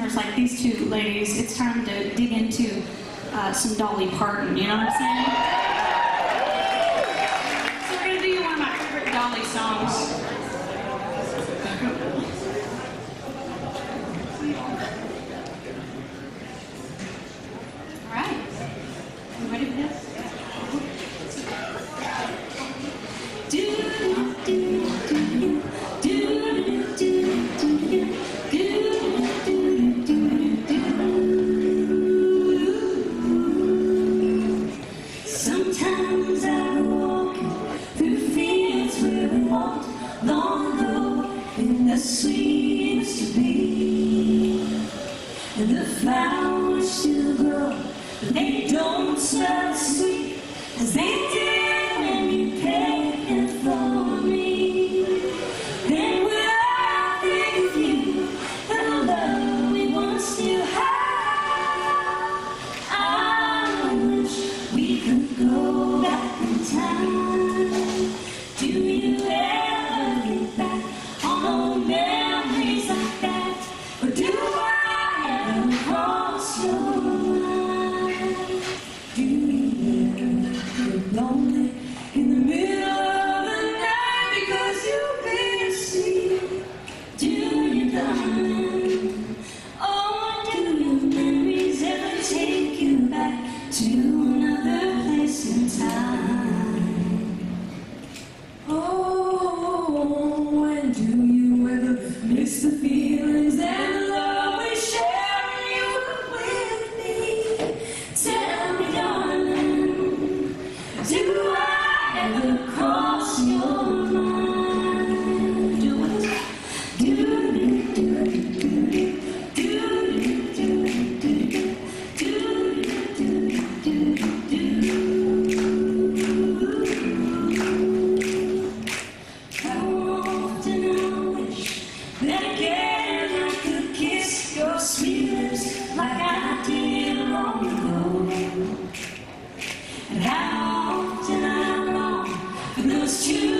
singers like these two ladies, it's time to dig into some Dolly Parton, you know what I'm saying? So we're going to do one of my favorite Dolly songs. All right. You ready for this? Sometimes I walk through fields where we walked long ago, and the sweetest to be, and the flowers still grow, but they don't smell as sweet as they did when you picked them for me. Then when I think of you and the love we once still had, I wish we could go back in time. Do you ever get back on old memories like that? Or do I ever cross your mind? Do you ever get lonely in the middle of the night because you've been asleep? Do you, darling? Oh, do your memories ever take you back to another place in time? Oh, and do you ever miss the feelings and love we share you with me? Tell me, darling, do I ever cross your mind? Do it. Do it, do it, do it, do it, do it, do it, do it, do it, do it. How often I wish that again I could kiss your sweet lips like I did long ago. And how often I long for those two